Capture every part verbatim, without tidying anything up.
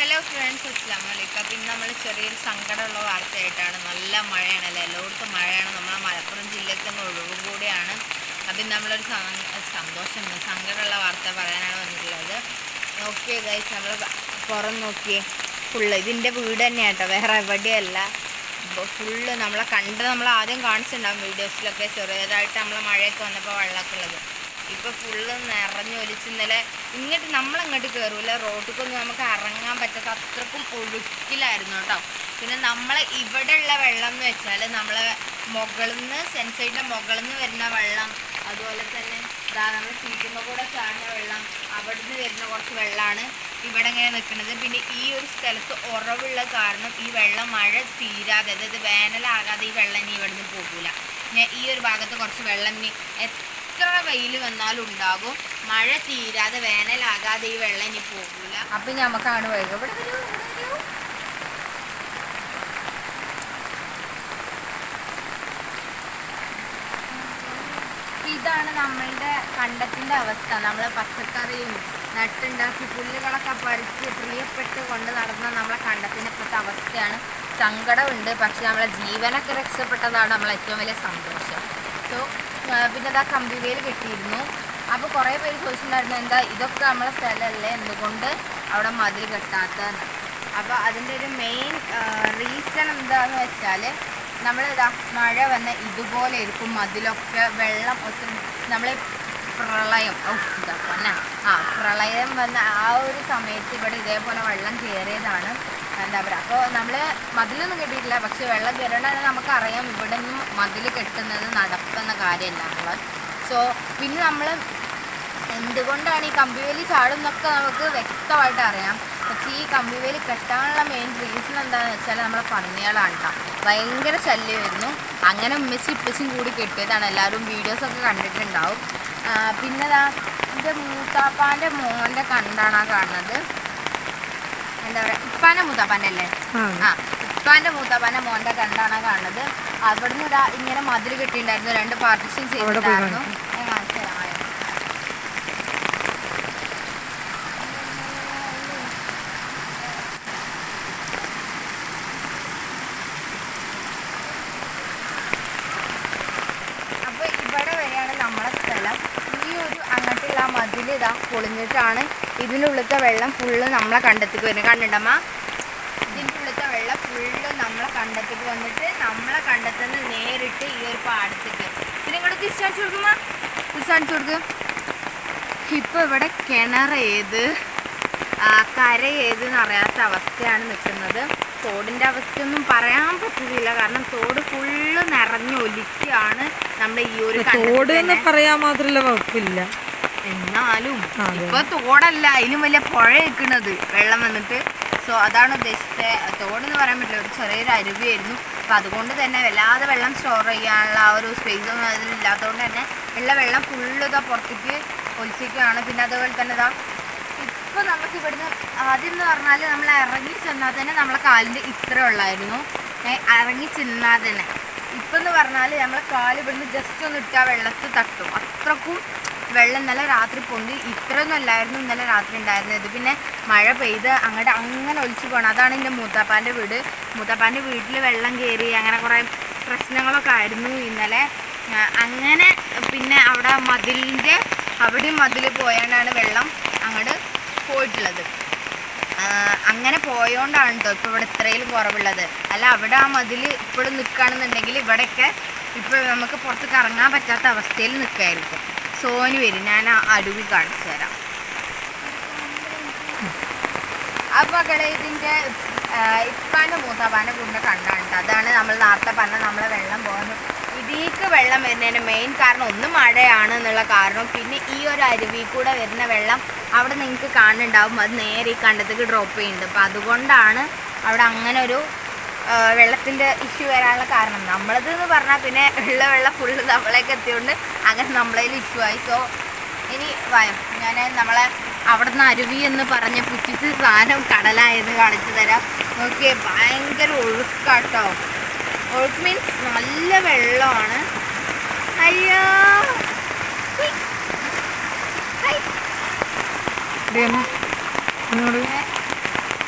Hello friends, അസ്സലാമു അലൈക്കും. അപ്പം ഇന്ന് നമ്മൾ ചെറിയൊരു സങ്കടമുള്ള വാർത്തയായിട്ടാണ്. നല്ല മഴയാണല്ലോ, എല്ലായിടത്തും മഴയാണ്. നമ്മളെ മലപ്പുറം ജില്ലയ്ക്ക് ഒന്ന് ഒഴിവ് കൂടിയാണ്. അപ്പം നമ്മളൊരു സന്തോഷം സങ്കടമുള്ള വാർത്ത പറയാനാണ് വന്നിട്ടുള്ളത്. നോക്കിയേ ഗൈസ്, നമ്മൾ പുറം നോക്കിയേ, ഫുള്ള് ഇതിൻ്റെ വീട് തന്നെയാണ് കേട്ടോ, വേറെ എവിടെയല്ല. ഫുള്ള് നമ്മളെ കണ്ട് നമ്മൾ ആദ്യം കാണിച്ചിട്ടുണ്ടാകും വീഡിയോസിലൊക്കെ, ചെറിയതായിട്ട് നമ്മളെ മഴയൊക്കെ വന്നപ്പോൾ വെള്ളമൊക്കെ ഉള്ളത്. ഇപ്പോൾ ഫുള്ള് നിറഞ്ഞൊലിച്ച് ഇന്നലെ ഇങ്ങോട്ട് നമ്മളങ്ങോട്ട് കയറൂല, റോഡിലേക്കൊന്നും നമുക്ക് ഇറങ്ങാൻ പറ്റാത്ത അത്രക്കും ഒഴുക്കിലായിരുന്നു കേട്ടോ. പിന്നെ നമ്മൾ ഇവിടെയുള്ള വെള്ളം എന്ന് വെച്ചാൽ നമ്മളെ മുകളിൽ നിന്ന് സെൻസൈഡിൻ്റെ മുകളിൽ നിന്ന് വരുന്ന വെള്ളം, അതുപോലെ തന്നെ ഇതാ നമ്മൾ സീറ്റുമ്പോൾ കൂടെ ചാടുന്ന വെള്ളം, അവിടെ നിന്ന് വരുന്ന കുറച്ച് വെള്ളമാണ് ഇവിടെ ഇങ്ങനെ നിൽക്കുന്നത്. പിന്നെ ഈ ഒരു സ്ഥലത്ത് ഉറവുള്ള കാരണം ഈ വെള്ളം മഴ തീരാതെ, അതായത് വേനലാകാതെ ഈ വെള്ളം ഇനി ഇവിടെ നിന്ന് പോകില്ല. ഞാൻ ഈ ഒരു ഭാഗത്ത് കുറച്ച് വെള്ളം ഇനി എത്ര വെയിൽ വന്നാലും ഉണ്ടാകും, മഴ തീരാതെ വേനലാകാതെ ഈ വെള്ളം ഇനി പോകില്ല. അപ്പം നമുക്കാണ് വൈകും. ഇവിടെ വരൂ, വരൂ. ഇതാണ് നമ്മളുടെ കണ്ടത്തിൻ്റെ അവസ്ഥ. നമ്മളെ പച്ചക്കറിയും നട്ടുണ്ടാക്കി പുല്ലുകളൊക്കെ പറിച്ച് പ്രിയപ്പെട്ട് കൊണ്ട് നടന്ന നമ്മളെ കണ്ടത്തിൻ്റെ ഇപ്പോഴത്തെ അവസ്ഥയാണ്. സങ്കടമുണ്ട്, പക്ഷെ നമ്മളെ ജീവനൊക്കെ രക്ഷപ്പെട്ടതാണ് നമ്മളെ ഏറ്റവും വലിയ സന്തോഷം. സോ പിന്നെ അതാ കമ്പിവേൽ കെട്ടിയിരുന്നു. അപ്പോൾ കുറേ പേര് ചോദിച്ചിട്ടുണ്ടായിരുന്നു, എന്താ ഇതൊക്കെ നമ്മളെ സ്ഥലമല്ലേ, എന്തുകൊണ്ട് അവിടെ മതിൽ കെട്ടാത്തതെന്ന്. അപ്പോൾ അതിൻ്റെ ഒരു മെയിൻ റീസൺ എന്താണെന്ന് വെച്ചാൽ, നമ്മൾ ഇതാ മഴ വന്ന ഇതുപോലെ ഇരിക്കും മതിലൊക്കെ, വെള്ളം ഒത്തിരി നമ്മൾ പ്രളയം ഇതാ പിന്നെ ആ പ്രളയം വന്ന ആ ഒരു സമയത്ത് ഇവിടെ ഇതേപോലെ വെള്ളം കയറിയതാണ്. എന്താ പറയുക, അപ്പോൾ നമ്മൾ മതിലൊന്നും കെട്ടിയിട്ടില്ല, പക്ഷെ വെള്ളം കയറണമെന്ന് നമുക്കറിയാം. ഇവിടെ നിന്നും മതിൽ കെട്ടുന്നത് നടക്കുന്ന കാര്യമല്ല നമ്മൾ. സോ പിന്നെ നമ്മൾ എന്തുകൊണ്ടാണ് ഈ കമ്പിവേലി ചാടുന്നൊക്കെ നമുക്ക് വ്യക്തമായിട്ട് അറിയാം. പക്ഷേ ഈ കമ്പിവേലി കെട്ടാനുള്ള മെയിൻ റീസൺ എന്താണെന്ന് വെച്ചാൽ നമ്മളെ പന്നികളാണ് കേട്ടോ, ഭയങ്കര ശല്യമായിരുന്നു. അങ്ങനെ ഉമ്മച്ചി ഇപ്പച്ചും കൂടി കെട്ടിയതാണ്, എല്ലാവരും വീഡിയോസൊക്കെ കണ്ടിട്ടുണ്ടാവും. പിന്നെ ദാ എൻ്റെ മൂത്താപ്പാൻ്റെ മോൻ്റെ കണ്ടാണ് ആ കാണുന്നത്. എന്താ പറയുക, ഇപ്പാൻ്റെ മൂത്താപ്പാൻ്റെ അല്ലേ, ആ ഇപ്പാൻ്റെ മൂത്താപ്പാൻ്റെ മോൻ്റെ കണ്ടാണ് കാണുന്നത്. അവിടുന്ന് ഇതാ ഇങ്ങനെ മതിൽ കെട്ടിയിട്ടുണ്ടായിരുന്നു, രണ്ട് പാർട്ടിഷൻ ചെയ്തിട്ടുണ്ടായിരുന്നു. അപ്പോൾ ഇവിടെ വരെയാണ് നമ്മളെ സ്ഥലം. ഈ ഒരു അങ്ങോട്ടുള്ള മതിൽ ഇതാ പൊളിഞ്ഞിട്ടാണ് ഇതിനുള്ളിലത്തെ വെള്ളം ഫുള്ള് നമ്മളെ കണ്ടത്തേക്ക് വരുന്നത്. കണ്ടിട്ടമ്മ, ഇതിൻ്റെ ഉള്ളിലത്തെ വെള്ളം ഫുള്ള് നമ്മളെ കണ്ടത്തേക്ക് വന്നിട്ട് നമ്മളെ കണ്ടെത്തുന്ന നേരിട്ട് ഈ ഒരു പാടത്തേക്ക്. പിന്നെ ഇങ്ങോട്ട് തിരിച്ചടിച്ചു കൊടുക്കുമ്മ, തിരിച്ചടിച്ചു കൊടുക്കും. ഇപ്പോൾ ഇവിടെ കിണർ ഏത് കര ഏതെന്ന് അറിയാത്ത അവസ്ഥയാണ് നിൽക്കുന്നത്. തോടിൻ്റെ അവസ്ഥയൊന്നും പറയാൻ പറ്റുന്നില്ല, കാരണം തോട് ഫുള്ള് നിറഞ്ഞു ഒലിക്കുകയാണ്. നമ്മുടെ ഈ ഒരു തോട് എന്ന് പറയാൻ മാത്രമല്ല കുഴപ്പമില്ല, എന്നാലും ഇപ്പൊ തോടല്ല, അതിലും വലിയ പുഴ നിൽക്കുന്നത് വെള്ളം വന്നിട്ട്. സോ അതാണ് ഉദ്ദേശിച്ചത്. തോടെന്ന് പറയാൻ പറ്റില്ല, ഒരു ചെറിയൊരു അരുവിയായിരുന്നു. അപ്പം അതുകൊണ്ട് തന്നെ വല്ലാതെ വെള്ളം സ്റ്റോർ ചെയ്യാനുള്ള ആ ഒരു സ്പേസ് ഒന്നും അതിലില്ലാത്തതുകൊണ്ട് തന്നെ ഉള്ള വെള്ളം ഫുള്ള് ഇതാ പുറത്തേക്ക് ഒലിച്ചിരിക്കുകയാണ്. പിന്നെ അതുപോലെ തന്നെ ഇതാ ഇപ്പോൾ നമുക്ക് ഇവിടുന്ന് ആദ്യം എന്ന് പറഞ്ഞാൽ നമ്മൾ ഇറങ്ങി ചെന്നാൽ തന്നെ നമ്മളെ കാലിൻ്റെ ഇത്ര ഉള്ളായിരുന്നു, ഇറങ്ങി ചെന്നാൽ തന്നെ. ഇപ്പം എന്ന് പറഞ്ഞാൽ നമ്മളെ കാല് ഇവിടുന്ന് ജസ്റ്റ് ഒന്ന് ഇട്ടാൽ വെള്ളത്തിൽ തട്ടും, അത്രക്കും വെള്ളം ഇന്നലെ രാത്രി പൊന്തി. ഇത്രയൊന്നും അല്ലായിരുന്നു ഇന്നലെ രാത്രി ഉണ്ടായിരുന്നത്. പിന്നെ മഴ പെയ്ത് അങ്ങോട്ട് അങ്ങനെ ഒലിച്ചു പോകണം. അതാണ് എൻ്റെ മൂത്താപ്പാൻ്റെ വീട്. മൂത്താപ്പാൻ്റെ വീട്ടിൽ വെള്ളം കയറി അങ്ങനെ കുറേ പ്രശ്നങ്ങളൊക്കെ ആയിരുന്നു ഇന്നലെ. അങ്ങനെ പിന്നെ അവിടെ മതിലിൻ്റെ അവിടെയും മതിൽ പോയാണ്ടാണ് വെള്ളം അങ്ങോട്ട് പോയിട്ടുള്ളത്. അങ്ങനെ പോയോണ്ടാണ് കേട്ടോ ഇപ്പോൾ ഇവിടെ ഇത്രയും കുറവുള്ളത്. അല്ല അവിടെ ആ മതിൽ ഇപ്പോഴും നിൽക്കുകയാണെന്നുണ്ടെങ്കിൽ ഇവിടെയൊക്കെ ഇപ്പോൾ നമുക്ക് പുറത്തേക്ക് ഇറങ്ങാൻ പറ്റാത്ത അവസ്ഥയിൽ നിൽക്കുകയായിരിക്കും. സോന് വരും, ഞാൻ ആ അരുവി കാണിച്ചു തരാം. അപ്പോൾ മക്കളെ, ഇതിൻ്റെ ഇപ്പാൻ്റെ മൂത്താപ്പാൻ്റെ കൂടെ കണ്ടാണ്. അതാണ് നമ്മൾ നേരത്തെ പറഞ്ഞ നമ്മളെ വെള്ളം പോകുന്നത്. ഇതിലേക്ക് വെള്ളം വരുന്നതിന് മെയിൻ കാരണം ഒന്ന് മഴയാണ് എന്നുള്ള കാരണം, പിന്നെ ഈ ഒരു അരുവി കൂടെ വരുന്ന വെള്ളം അവിടെ നിങ്ങൾക്ക് കാണുന്നുണ്ടാവും, അത് നേരെ ഈ കണ്ടത്തേക്ക് ഡ്രോപ്പ് ചെയ്യുന്നുണ്ട്. അപ്പോൾ അതുകൊണ്ടാണ് അവിടെ അങ്ങനെ ഒരു വെള്ളത്തിൻ്റെ ഇഷ്യൂ വരാനുള്ള കാരണം. നമ്മളത് എന്ന് പറഞ്ഞാൽ പിന്നെ ഉള്ള വെള്ളം ഫുള്ള് നമ്മളേക്ക് എത്തിയോണ്ട് അങ്ങനെ നമ്മളതിൽ ഇഷ്യൂ ആയി. സോ ഇനി വായം ഞാൻ നമ്മളെ അവിടെ നിന്ന് അരുവി എന്ന് പറഞ്ഞ പുറ്റിച്ച് സാധനം കടലായെന്ന് കാണിച്ചു തരാം. നോക്കിയേ, ഭയങ്കര ഒഴുക്കാട്ടോ. ഒഴുക്ക് മീൻസ് നല്ല വെള്ളമാണ്. അയ്യോ,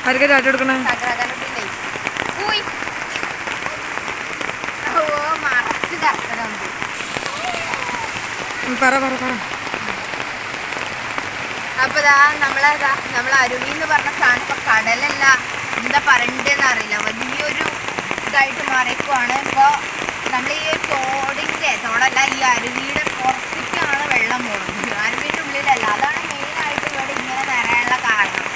ആർക്കാ ചാട്ട് എടുക്കണേ? പറ പറ പറ. അപ്പൊ ഇതാ നമ്മളെ നമ്മളെ അരുവി എന്ന് പറഞ്ഞ സാധനം ഇപ്പൊ കടലല്ല, എന്താ പറയണ്ടെന്ന് അറിയില്ല, വലിയൊരു ഇതായിട്ട് മാറിക്കുവാണ്. ഇപ്പൊ നമ്മൾ ഈ തോടിന്റെ തോടല്ല, ഈ അരുവിയുടെ പുറത്തേക്കാണ് വെള്ളം പോകുന്നത്, അരുവിന്റെ ഉള്ളിലല്ല. അതാണ് മെയിനായിട്ട് ഇവിടെ ഇങ്ങനെ നിറയാനുള്ള കാരണം.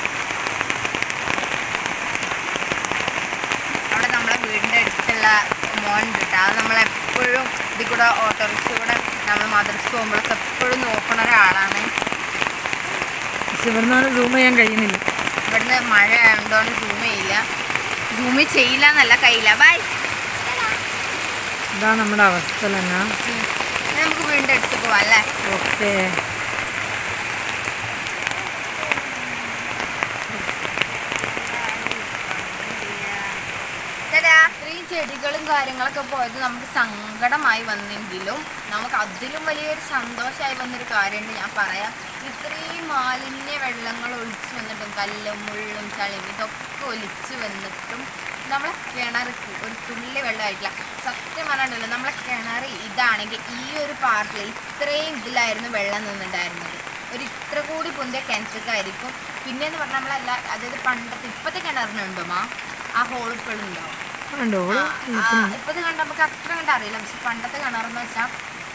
അവിടെ നമ്മളെ വീടിന്റെ അടുത്തുള്ള മോൻ കിട്ടുക, അത് നമ്മളെപ്പോഴും ഇതിൽ കൂടെ ഓട്ടോറിക്ഷ കൂടെ നമ്മൾ മദ്രസക്ക് പോകുമ്പോഴൊക്കെ എപ്പോഴും നോക്കുന്ന ഒരാളാണ്. ഇവിടുന്ന് സൂം ചെയ്യാൻ കഴിയുന്നില്ല, ഇവിടുന്ന് മഴ ആയതുകൊണ്ട് സൂം ചെയ്യില്ല, സൂം ചെയ്യില്ല എന്നല്ല കഴിയില്ല. ബൈ. ഇതാ നമ്മുടെ അവസ്ഥ തന്നെ. നമുക്ക് വീണ്ടും എടുത്ത് പോവാം അല്ലേ? ഓക്കെ. ഇത്രയും ചെടികളും കാര്യങ്ങളൊക്കെ പോയത് നമുക്ക് സങ്കടമായി വന്നെങ്കിലും നമുക്ക് അതിലും വലിയൊരു സന്തോഷമായി വന്നൊരു കാര്യമുണ്ട്, ഞാൻ പറയാം. ഇത്രയും മാലിന്യ വെള്ളങ്ങൾ ഒലിച്ചു വന്നിട്ടും കല്ലും മുള്ളും ചളിയും ഇതൊക്കെ ഒലിച്ചു വന്നിട്ടും നമ്മളെ കിണർക്ക് ഒരു തുള്ളി വെള്ളമായിട്ടില്ല. സത്യം പറയാണ്ടല്ലോ, നമ്മളെ കിണർ ഇതാണെങ്കിൽ ഈ ഒരു പാർട്ടിൽ ഇത്രയും ഇതിലായിരുന്നു വെള്ളം നിന്നുണ്ടായിരുന്നത്. ഒരു ഇത്ര കൂടി പൊന്തിയ കിണറ്റൊക്കെയായിരിക്കും. പിന്നെയെന്ന് പറഞ്ഞാൽ നമ്മളല്ല, അതായത് പണ്ടത്തെ ഇപ്പോഴത്തെ കിണറിനുണ്ടോ മാ ആ ഹോൾ ഇപ്പോഴും ഉണ്ടാവും. ഇപ്പോഴത്തെ കണ്ട് നമുക്ക് അത്ര കണ്ട് അറിയില്ല, പക്ഷെ പണ്ടത്തെ കിണറെന്ന് വെച്ചാൽ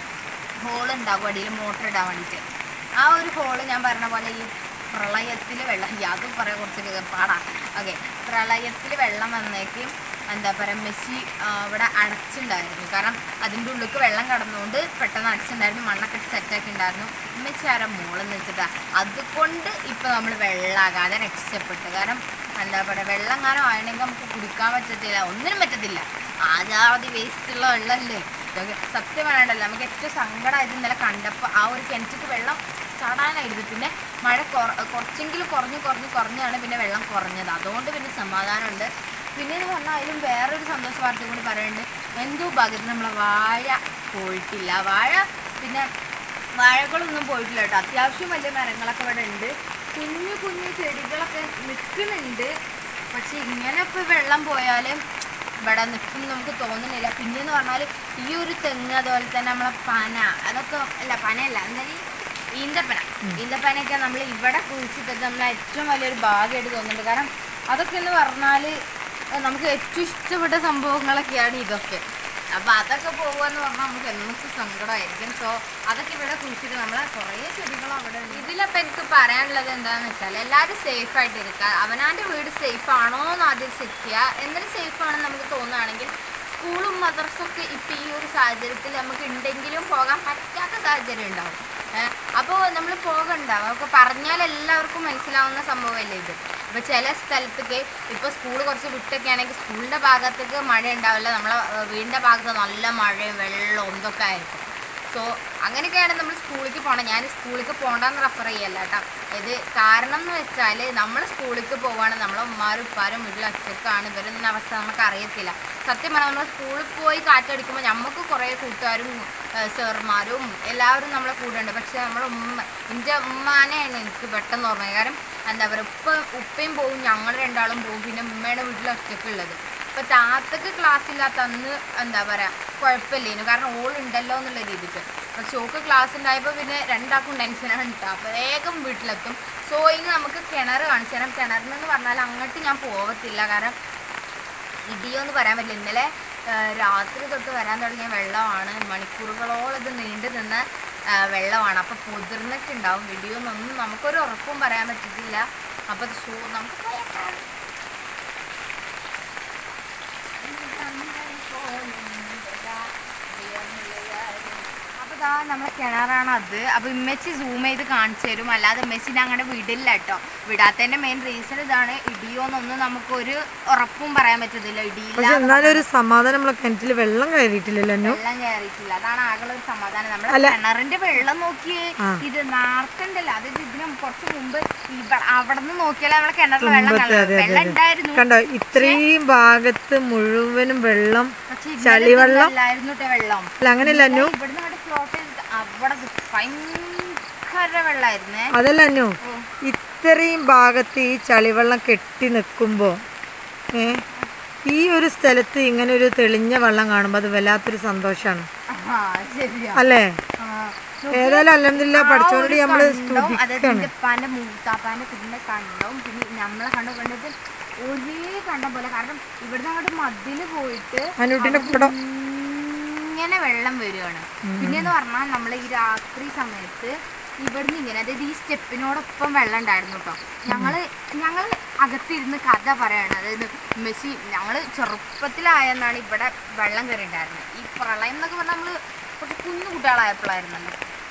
ഹോൾ ഉണ്ടാകും അടിയിൽ മോട്ടർ ഇടാൻ വേണ്ടിയിട്ട്. ആ ഒരു ഹോള് ഞാൻ പറഞ്ഞ പോലെ ഈ പ്രളയത്തിൽ വെള്ളം, അതും പറയാൻ കുറച്ച് പാടാണ്. ഓക്കെ, പ്രളയത്തിൽ വെള്ളം വന്നേക്കും എന്താ പറയുക, മെസ്സി ഇവിടെ അടച്ചിട്ടുണ്ടായിരുന്നു. കാരണം അതിൻ്റെ ഉള്ളിലേക്ക് വെള്ളം കടന്നുകൊണ്ട് പെട്ടെന്ന് അടച്ചിട്ടുണ്ടായിരുന്നു, മണ്ണൊക്കെ സെറ്റാക്കി ഉണ്ടായിരുന്നു. മെസ്സി ആരാ മോളെന്ന് വെച്ചിട്ടാ, അതുകൊണ്ട് ഇപ്പോൾ നമ്മൾ വെള്ളമാകാതെ രക്ഷപ്പെട്ടു. കാരണം എന്താ പറയുക, വെള്ളം എങ്ങാനും ആയണമെങ്കിൽ നമുക്ക് കുടിക്കാൻ പറ്റത്തില്ല, ഒന്നിനും പറ്റത്തില്ല, ആജാതി വേസ്റ്റുള്ള വെള്ളമല്ലേ ഇതൊക്കെ. സത്യം വേണ്ടല്ലോ, നമുക്ക് ഏറ്റവും സങ്കടമായിട്ട് ഇന്നലെ കണ്ടപ്പോൾ ആ ഒരു കിണറ്റിക്ക് വെള്ളം ചാടാനായിരുന്നു. പിന്നെ മഴ കുറ കുറച്ചെങ്കിലും കുറഞ്ഞ് കുറഞ്ഞ് കുറഞ്ഞാണ് പിന്നെ വെള്ളം കുറഞ്ഞത്, അതുകൊണ്ട് പിന്നെ സമാധാനമുണ്ട്. പിന്നെയെന്ന് പറഞ്ഞാൽ അതിലും വേറൊരു സന്തോഷ വാർത്ത കൂടി പറയുന്നുണ്ട്. എന്തോ ഭാഗ്യത്തിന് നമ്മളെ വാഴ പോയിട്ടില്ല. വാഴ പിന്നെ വാഴകളൊന്നും പോയിട്ടില്ല കേട്ടോ, അത്യാവശ്യം വലിയ മരങ്ങളൊക്കെ ഇവിടെ ഉണ്ട്, കുഞ്ഞു കുഞ്ഞു ചെടികളൊക്കെ നിൽക്കുന്നുണ്ട്. പക്ഷെ ഇങ്ങനെ ഇപ്പോൾ വെള്ളം പോയാലും ഇവിടെ നിൽക്കും നമുക്ക് തോന്നുന്നില്ല. പിന്നെയെന്ന് പറഞ്ഞാൽ ഈ ഒരു തെങ്ങ്, അതുപോലെ തന്നെ നമ്മളെ പന, അതൊക്കെ അല്ല പനയല്ല എന്തായാലും ഈന്തപ്പന, ഈന്തപ്പനയൊക്കെ നമ്മൾ ഇവിടെ കുഴിച്ചിട്ടത് നമ്മൾ ഏറ്റവും വലിയൊരു ഭാഗ്യമായിട്ട് തോന്നുന്നുണ്ട്. കാരണം അതൊക്കെ എന്ന് പറഞ്ഞാൽ നമുക്ക് ഏറ്റവും ഇഷ്ടപ്പെട്ട സംഭവങ്ങളൊക്കെയാണ് ഇതൊക്കെ. അപ്പോൾ അതൊക്കെ പോകുകയെന്ന് പറഞ്ഞാൽ നമുക്ക് എന്തൊക്കെ സങ്കടമായിരിക്കും. സോ അതൊക്കെ ഇവിടെ കുഴിച്ചിട്ട് നമ്മളെ കുറേ ചെടികളും അവിടെ ഉണ്ട്. ഇതിലപ്പോൾ എനിക്ക് പറയാനുള്ളത് എന്താണെന്ന് വെച്ചാൽ എല്ലാവരും സേഫായിട്ട് ഇരിക്കുക, അവനാൻ്റെ വീട് സേഫ് ആണോ എന്ന് ആദ്യം ചെക്ക് ചെയ്യുക. എന്നിട്ട് സേഫാണെന്ന് നമുക്ക് തോന്നുകയാണെങ്കിൽ സ്കൂളും മദ്രസൊക്കെ ഇപ്പം ഈ ഒരു സാഹചര്യത്തിൽ നമുക്ക് ഉണ്ടെങ്കിലും പോകാൻ പറ്റാത്ത സാഹചര്യം ഉണ്ടാവും. അപ്പോൾ നമ്മൾ പോകണ്ടാവും, അപ്പോൾ പറഞ്ഞാൽ എല്ലാവർക്കും മനസ്സിലാവുന്ന സംഭവമല്ലേ ഇത്. ഇപ്പോൾ ചില സ്ഥലത്തേക്ക് ഇപ്പോൾ സ്കൂൾ കുറച്ച് വിട്ടൊക്കെ ആണെങ്കിൽ സ്കൂളിൻ്റെ ഭാഗത്തേക്ക് മഴ ഉണ്ടാവില്ല, നമ്മളെ വീടിൻ്റെ ഭാഗത്ത് നല്ല മഴയും വെള്ളവും ഇതൊക്കെ ആയിരിക്കും. സോ അങ്ങനെയൊക്കെയാണ് നമ്മൾ സ്കൂളിലേക്ക് പോകണം. ഞാൻ സ്കൂളിലേക്ക് പോകണ്ടെന്ന് റെഫർ ചെയ്യല്ല കേട്ടോ. ഇത് കാരണം എന്ന് വെച്ചാൽ നമ്മൾ സ്കൂളിലേക്ക് പോവുകയാണ്, നമ്മളെ ഉമ്മാരും ഉപ്പാരും വീട്ടിൽ ഒറ്റക്കാണ്, ഇവരൊന്നും അവസ്ഥ നമുക്ക് അറിയത്തില്ല. സത്യം പറഞ്ഞാൽ നമ്മൾ സ്കൂളിൽ പോയി കാറ്റടിക്കുമ്പോൾ നമുക്ക് കുറേ കൂട്ടുകാരും സാറുമാരും എല്ലാവരും നമ്മളെ കൂടെ ഉണ്ട്. പക്ഷെ നമ്മളെ ഉമ്മ, എൻ്റെ ഉമ്മാനെയാണ് എനിക്ക് പെട്ടെന്ന് ഓർമ്മ. കാരണം എന്താ പറയുക, ഉപ്പ ഉപ്പയും പോവും, ഞങ്ങൾ രണ്ടാളും പോവും, പിന്നെ ഉമ്മയുടെ വീട്ടിൽ ഒറ്റക്കുള്ളത്. ഇപ്പോൾ താത്തക്ക് ക്ലാസ് ഇല്ലാത്ത അന്ന് എന്താ പറയുക കുഴപ്പമില്ലേനു, കാരണം ഓളുണ്ടല്ലോ എന്നുള്ള രീതിക്ക്. പക്ഷെ ഓക്ക് ക്ലാസ് ഉണ്ടായപ്പോൾ പിന്നെ രണ്ടാൾക്കും ടെൻഷനാണ് കിട്ടുക, അപ്പോൾ വേഗം വീട്ടിലെത്തും. സോ ഇനി നമുക്ക് കിണർ കാണിച്ചു തരാം. കിണറിനെന്ന് പറഞ്ഞാൽ അങ്ങോട്ട് ഞാൻ പോകത്തില്ല, കാരണം ഇടിയോന്ന് പറയാൻ പറ്റില്ല. ഇന്നലെ രാത്രി തൊട്ട് വരാൻ തുടങ്ങിയ വെള്ളമാണ്, മണിക്കൂറുകളോളം ഇത് നീണ്ടു നിന്ന വെള്ളമാണ്. അപ്പോൾ പൊതിർന്നിട്ടുണ്ടാവും. ഇടിയോന്നൊന്നും നമുക്കൊരു ഉറപ്പും പറയാൻ പറ്റിയിട്ടില്ല. അപ്പോൾ ഷൂ നമുക്ക് പോയേക്കാം. അപ്പോൾ ഇതാ നമ്മളെ കിണറാണ് അത്. അപ്പോൾ ഇമ്മച്ചി സൂം ചെയ്ത് കാണിച്ചു തരും, അല്ലാതെ ഇമ്മച്ചിനെ അങ്ങോട്ട് വിടില്ല കേട്ടോ. വിടാത്തതിൻ്റെ മെയിൻ റീസൺ ഇതാണ്, ഇടിയോന്നൊന്നും നമുക്കൊരു ഉറപ്പും പറയാൻ പറ്റത്തില്ല. ഇടിയില്ല എന്നാലും ഒരു സമാധാനം, നമ്മളെ കിണറ്റിൽ വെള്ളം കയറിയിട്ടില്ലല്ലോ, വെള്ളം കയറിയിട്ടില്ല, അതാണ് ആകെ ഒരു സമാധാനം. നമ്മളെ കിണറിന്റെ വെള്ളം നോക്കിയേ, ഇത് നാർത്തുണ്ടല്ലോ, അതായത് ഇതിന് കുറച്ച് മുമ്പ് അവിടെ നിന്ന് നോക്കിയാലേ നമ്മളെ കിണറിൽ വെള്ളം വെള്ളം ഉണ്ടായിരുന്നു. കണ്ടോ, ഇത്രയും ഭാഗത്ത് മുഴുവനും വെള്ളം, ചളിവെള്ളം വെള്ളം അല്ല അങ്ങനെയല്ല അന്നു, ഇവിടുന്ന് അവിടെ ഫ്ലോട്ട് ചെയ്തിട്ട് അവിടെ ഭയങ്കര വെള്ളമായിരുന്നേ. അതല്ല അന്നു, ഇത്രയും ഭാഗത്ത് ഈ ചളിവെള്ളം കെട്ടി നിൽക്കുമ്പോൾ ഏ ഈ ഒരു സ്ഥലത്ത് ഇങ്ങനെ ഒരു തെളിഞ്ഞ വെള്ളം കാണുമ്പോൾ അത് വല്ലാത്തൊരു സന്തോഷമാണ് അല്ലേ? ഏതായാലും അൽഹംദുലില്ലാ പഠിച്ചോണ്ടി നമ്മള് സ്തുതിക്കാണ്. ഉപ്പാന്റെ മൂത്താപ്പാന്റെ കുട്ടിന്റെ കണ്ടവും പിന്നെ നമ്മളെ കണ്ടു കണ്ടിട്ട് ഒരേ കണ്ട പോലെ. കാരണം ഇവിടുന്ന് അങ്ങോട്ട് മതില് പോയിട്ട് അനുട്ടിന്റെ കൂടെ ഇങ്ങനെ വെള്ളം വരുവാണ്. പിന്നെന്ന് പറഞ്ഞാൽ നമ്മൾ ഈ രാത്രി സമയത്ത് ഇവിടുന്ന് ഇങ്ങനെ അതായത് ഈ സ്റ്റെപ്പിനോടൊപ്പം വെള്ളം ഉണ്ടായിരുന്നു കേട്ടോ. ഞങ്ങള് ഞങ്ങൾ അകത്തിരുന്ന് കഥ പറയാണ്. അതായത് മെസ്സി ഞങ്ങൾ ചെറുപ്പത്തിലായെന്നാണ് ഇവിടെ വെള്ളം കയറി ഉണ്ടായിരുന്നത്. ഈ പ്രളയം എന്നൊക്കെ പറഞ്ഞാൽ നമ്മൾ കുറച്ച് കുഞ്ഞു കുട്ടികളായപ്പോഴായിരുന്നല്ലോ.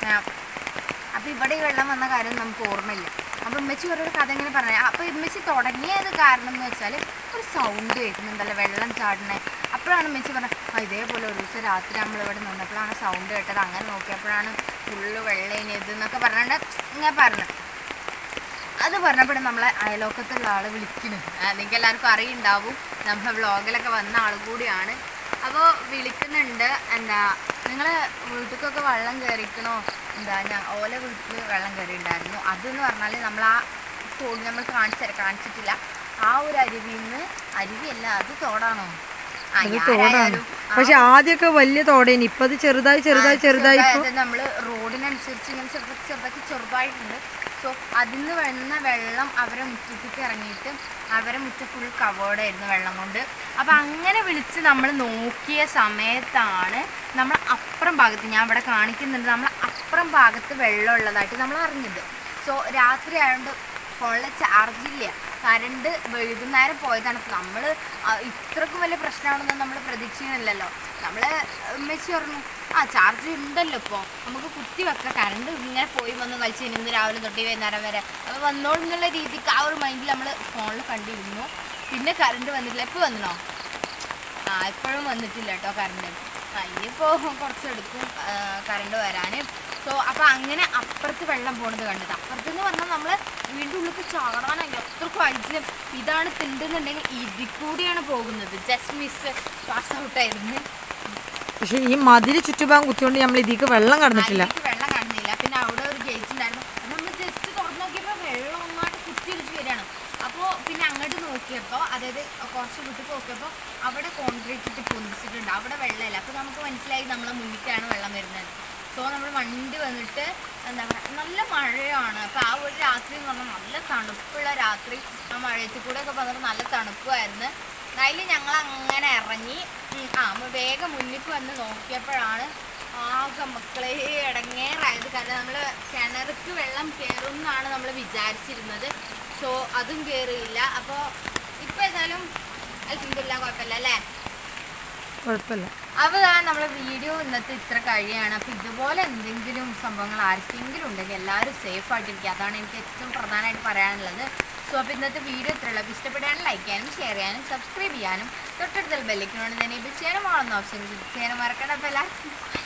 അപ്പം ഇവിടെ ഈ വെള്ളം വന്ന കാര്യം നമുക്ക് ഓർമ്മയില്ല. അപ്പം ഉമ്മച്ചി ഓരോ കഥ ഇങ്ങനെ പറഞ്ഞു. അപ്പോൾ ഉമ്മച്ചി തുടങ്ങിയത് കാരണം എന്ന് വെച്ചാൽ ഒരു സൗണ്ട് കേൾക്കുന്നുണ്ടല്ലോ വെള്ളം ചാടണേ. അപ്പോഴാണ് ഉമ്മച്ചി പറഞ്ഞത് ആ ഇതേപോലെ ഒരു ദിവസം രാത്രി നമ്മളിവിടെ നിന്നപ്പോഴാണ് സൗണ്ട് കേട്ടത്. അങ്ങനെ നോക്കിയപ്പോഴാണ് ഫുള്ള് വെള്ളം ഇത് എന്നൊക്കെ പറഞ്ഞിട്ട് ഇങ്ങനെ പറഞ്ഞു. അത് പറഞ്ഞപ്പോഴും നമ്മളെ അയലോക്കത്തുള്ള ആൾ വിളിക്കുന്നു. നിങ്ങൾക്ക് എല്ലാവർക്കും അറിയുണ്ടാവും, നമ്മളെ വ്ളോഗിലൊക്കെ വന്ന ആൾ കൂടിയാണ്. അപ്പോൾ വിളിക്കുന്നുണ്ട്, എന്താ നിങ്ങൾ വീട്ടിലേക്കൊക്കെ വെള്ളം കയറിക്കണോ, എന്താ ഞാൻ ഓല വീട്ടിൽ വെള്ളം കയറി ഉണ്ടായിരുന്നു. അതെന്ന് പറഞ്ഞാൽ നമ്മൾ ആ തോട് നമ്മൾ കാണിച്ചു തരാം, കാണിച്ചിട്ടില്ല. ആ ഒരു അരുവിയിൽ നിന്ന്, അരുവിയല്ല അത് തോടാണോ, തോടാണ്. പക്ഷെ ആദ്യമൊക്കെ വലിയ തോടേനി, ഇപ്പൊ അത് ചെറുതായി ചെറുതായി ചെറുതായി നമ്മൾ റോഡിനനുസരിച്ച് ഇങ്ങനെ ചെറുതാക്കി ചെറുതാക്കി ചെറുതായിട്ടുണ്ട്. സോ അതിൽ നിന്ന് വരുന്ന വെള്ളം അവരെ മുറ്റത്തേക്ക് ഇറങ്ങിയിട്ട് അവരെ മുറ്റം ഫുൾ കവേർഡായിരുന്നു വെള്ളം കൊണ്ട്. അപ്പം അങ്ങനെ വിളിച്ച് നമ്മൾ നോക്കിയ സമയത്താണ് നമ്മൾ അപ്പുറം ഭാഗത്ത്, ഞാൻ ഇവിടെ കാണിക്കുന്നുണ്ട്, നമ്മൾ അപ്പുറം ഭാഗത്ത് വെള്ളം ഉള്ളതായിട്ട് നമ്മൾ അറിഞ്ഞത്. സോ രാത്രി ആയതുകൊണ്ട് ഫോണിൽ ചാർജില്ല, കറണ്ട് വൈകുന്നേരം പോയതാണ്. നമ്മൾ ഇത്രക്കും വലിയ പ്രശ്നമാണെന്ന് നമ്മൾ പ്രതീക്ഷിക്കുന്നില്ലല്ലോ. നമ്മൾ ഉമ്മച്ചി പറഞ്ഞു ആ ചാർജ് ഉണ്ടല്ലോ ഇപ്പോൾ നമുക്ക് കുത്തി വെക്കാം, കറണ്ട് ഇങ്ങനെ പോയി വന്ന് കളിച്ച് ഇന്ന് രാവിലെ തൊട്ട് വൈകുന്നേരം വരെ അപ്പോൾ വന്നോളെന്നുള്ള രീതിക്ക് ആ ഒരു മൈൻഡിൽ നമ്മൾ ഫോണിൽ കണ്ടിരുന്നു. പിന്നെ കറണ്ട് വന്നിട്ടില്ല. എപ്പോൾ വന്നോ? ആ ഇപ്പോഴും വന്നിട്ടില്ല കേട്ടോ കറണ്ട്. ആ ഇനിയിപ്പോൾ കുറച്ചെടുക്കും കറണ്ട് വരാൻ. സോ അപ്പോൾ അങ്ങനെ അപ്പുറത്ത് വെള്ളം പോണത് കണ്ടത്. അപ്പുറത്തെന്ന് പറഞ്ഞാൽ നമ്മൾ വീണ്ടും ഉള്ളിൽ ചാടാനായി അത്രക്കും ഐറ്റിലും ഇതാണ് തിണ്ടെന്നുണ്ടെങ്കിൽ ഇതിൽ കൂടിയാണ് പോകുന്നത്. ജസ്റ്റ് മിസ് പാസ് ഔട്ടായിരുന്നു. പക്ഷെ ഈ മതില് ചുറ്റുഭാഗം കുത്തിയോണ്ട് നമ്മൾ ഇതിക്ക് വെള്ളം കടന്നിട്ടില്ല വെള്ളം കാണുന്നില്ല. പിന്നെ അവിടെ ഒരു ഗേറ്റ് ഉണ്ടായിരുന്നു, നമ്മൾ ജസ്റ്റ് തുറന്നു നോക്കിയപ്പോൾ വെള്ളം ഒന്നായിട്ട് കുത്തിയൊലിച്ച് വരികയാണ്. അപ്പോൾ പിന്നെ അങ്ങോട്ട് നോക്കിയപ്പോൾ അതായത് കുറച്ച് വിട്ട് നോക്കിയപ്പോൾ അവിടെ കോൺക്രീറ്റ് ഇട്ട് പൊന്തിച്ചിട്ടുണ്ട്, അവിടെ വെള്ളമില്ല. അപ്പോൾ നമുക്ക് മനസ്സിലായി നമ്മളെ മുന്നിലേക്കാണ് വെള്ളം വരുന്നത്. സോ നമ്മൾ വണ്ടി വന്നിട്ട് എന്താ പറയുക നല്ല മഴയാണ്. അപ്പോൾ ആ ഒരു രാത്രി എന്ന് പറഞ്ഞാൽ നല്ല തണുപ്പുള്ള രാത്രി, ആ മഴയത്തിൽ കൂടെ ഒക്കെ വന്നപ്പോൾ നല്ല തണുപ്പുമായിരുന്നു. അതിൽ ഞങ്ങൾ അങ്ങനെ ഇറങ്ങി ആ വേഗം മുന്നിൽ വന്ന് നോക്കിയപ്പോഴാണ് ആകെ മക്കളെ ഇടങ്ങേറായത്. കാരണം നമ്മൾ കിണർക്ക് വെള്ളം കയറും എന്നാണ് നമ്മൾ വിചാരിച്ചിരുന്നത്. സോ അതും കയറിയില്ല. അപ്പോൾ ഇപ്പോൾ ഏതായാലും അൽഹംദുലില്ലാ കുഴപ്പമില്ല അല്ലേ, കുഴപ്പമില്ല. അപ്പോൾ നമ്മളെ വീഡിയോ ഇന്നത്തെ ഇത്ര കഴിയാണ്. അപ്പോൾ ഇതുപോലെ എന്തെങ്കിലും സംഭവങ്ങൾ ആർക്കെങ്കിലും ഉണ്ടെങ്കിൽ എല്ലാവരും സേഫ് ആയിട്ടിരിക്കുക, അതാണ് എനിക്ക് ഏറ്റവും പ്രധാനമായിട്ട് പറയാനുള്ളത്. സോ അപ്പോൾ ഇന്നത്തെ വീഡിയോ ഇത്രയുള്ളൂ. അപ്പോൾ ഇഷ്ടപ്പെട്ടാലും ലൈക്ക് ചെയ്യാനും ഷെയർ ചെയ്യാനും സബ്സ്ക്രൈബ് ചെയ്യാനും തൊട്ടടുത്തുള്ള ബെല്ലൈക്കൺ തന്നെ ഇത് ചെയ്യാനും ആണെന്ന് ഓപ്ഷൻ ചെയ്യാനും മറക്കണ്ട. അപ്പോൾ എല്ലാവർക്കും